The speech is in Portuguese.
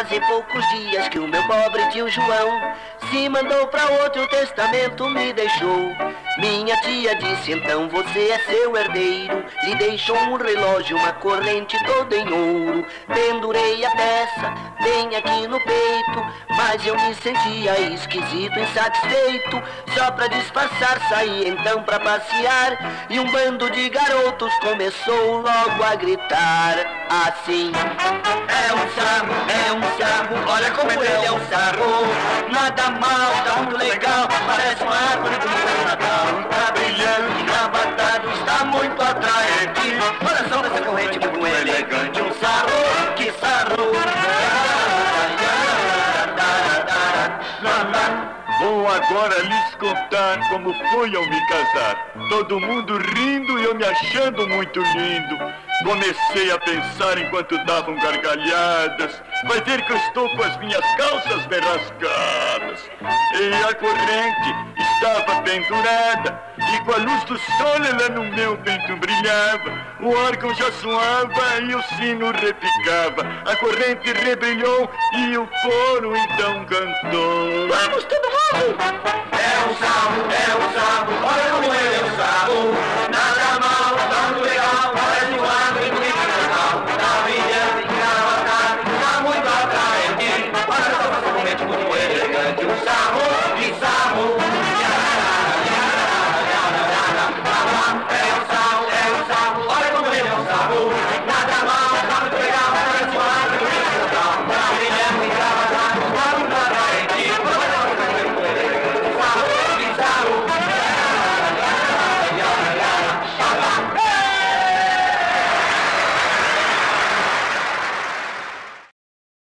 Fazem poucos dias que o meu pobre tio João se mandou pra outro testamento, me deixou. Minha tia disse, então você é seu herdeiro. Lhe deixou um relógio, uma corrente toda em ouro. Pendurei a peça bem aqui no peito, mas eu me sentia esquisito, insatisfeito. Só pra disfarçar saí então pra passear, e um bando de garotos começou logo a gritar assim: é um sarro, olha como ele é um sarro. Nada mal, tá muito legal, parece uma árvore do Natal. Tá brilhante, engravatado, está muito atraente. Olha só essa corrente muito elegante. Um sarro, que sarro. Vou agora lhes contar como foi ao me casar. Todo mundo rindo e eu me achando muito lindo. Comecei a pensar enquanto davam gargalhadas. Vai ver que eu estou com as minhas calças bem rasgadas. E a corrente estava pendurada, e com a luz do sol ela no meu peito brilhava. O órgão já soava e o sino repicava. A corrente rebrilhou e o coro então cantou. Vamos todo mundo! É um sarro, olha como ele é um sarro.